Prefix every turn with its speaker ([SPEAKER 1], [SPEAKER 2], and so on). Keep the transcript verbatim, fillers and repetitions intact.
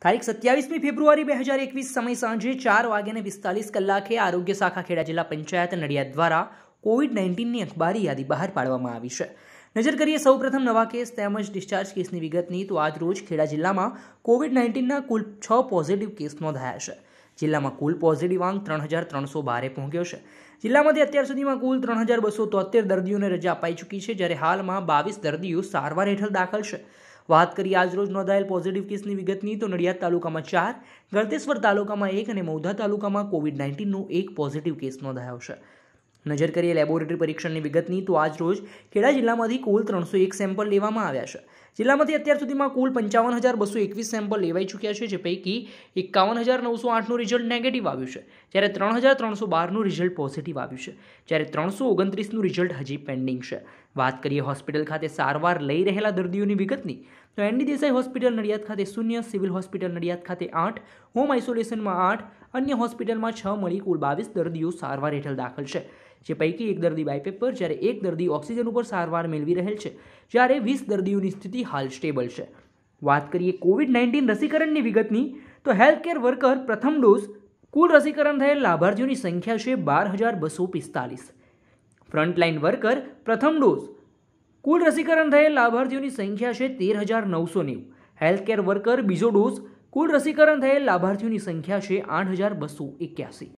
[SPEAKER 1] તારીખ સત્યાવીસમી ફેબ્રુઆરી બે હજાર એકવીસ સમય સાંજે ચાર વાગ્યાને પિસ્તાલીસ કલાકે આરોગ્ય શાખા ખેડા જિલ્લા પંચાયત નડિયાદ દ્વારા કોવિડ નાઇન્ટીનની અખબારી યાદી બહાર પાડવામાં આવી છે। નજર કરીએ સૌપ્રથમ નવા કેસ તેમજ ડિસ્ચાર્જ કેસની વિગતની તો આજ રોજ ખેડા જિલ્લામાં કોવિડ નાઇન્ટીનના કુલ છ પોઝિટિવ કેસ નોંધાયા છે। જિલ્લામાં કુલ પોઝિટિવ આંક ત્રણ હજાર ત્રણસો બારે પહોંચ્યો છે। જિલ્લામાંથી અત્યાર સુધીમાં કુલ ત્રણ હજાર બસો તોતેર દર્દીઓને રજા અપાઈ ચૂકી છે, જ્યારે હાલમાં બાવીસ દર્દીઓ સારવાર હેઠળ દાખલ છે। વાત કરીએ આજરોજ નોંધાયેલ પોઝિટિવ કેસની વિગતની તો નડિયાદ તાલુકામાં ચાર, ગળતેશ્વર તાલુકામાં એક અને મૌધા તાલુકામાં કોવિડ નાઇન્ટીનનો એક પોઝિટિવ કેસ નોંધાયો છે। નજર કરીએ લેબોરેટરી પરીક્ષણની વિગતની તો આજ રોજ ખેડા જિલ્લામાંથી કુલ ત્રણસો એક સેમ્પલ લેવામાં આવ્યા છે। જિલ્લામાંથી અત્યાર સુધીમાં કુલ પંચાવન હજાર બસો એકવીસ સેમ્પલ લેવાઈ ચૂક્યા છે, જે પૈકી એકાવન હજાર નવસો આઠનું રિઝલ્ટ નેગેટિવ આવ્યું છે, જ્યારે ત્રણ હજાર ત્રણસો બારનું રિઝલ્ટ પોઝિટિવ આવ્યું છે, જ્યારે ત્રણસો ઓગણત્રીસનું રિઝલ્ટ હજી પેન્ડિંગ છે। વાત કરીએ હોસ્પિટલ ખાતે સારવાર લઈ રહેલા દર્દીઓની વિગતની તો એનડી દેસાઈ હોસ્પિટલ નડિયાદ ખાતે શૂન્ય, સિવિલ હોસ્પિટલ નડિયાદ ખાતે આઠ, હોમ આઇસોલેશનમાં આઠ, અન્ય હોસ્પિટલમાં છ મળી કુલ બાવીસ દર્દીઓ સારવાર હેઠળ દાખલ છે, જે પૈકી એક દર્દી બાયપેપર, જ્યારે એક દર્દી ઓક્સિજન ઉપર સારવાર મેળવી રહેલ છે, જ્યારે વીસ દર્દીઓની સ્થિતિ હાલ સ્ટેબલ છે। વાત કરીએ કોવિડ નાઇન્ટીન રસીકરણની વિગતની તો હેલ્થકેર વર્કર પ્રથમ ડોઝ કુલ રસીકરણ થયેલ લાભાર્થીઓની સંખ્યા છે બાર હજાર બસો પિસ્તાલીસ। ફ્રન્ટલાઇન વર્કર પ્રથમ ડોઝ કુલ રસીકરણ થયેલ લાભાર્થીઓની સંખ્યા છે તેર હજાર નવસો નેવું। હેલ્થકેર વર્કર બીજો ડોઝ કુલ રસીકરણ થયેલ લાભાર્થીઓની સંખ્યા છે આઠ હજાર બસો એક્યાસી।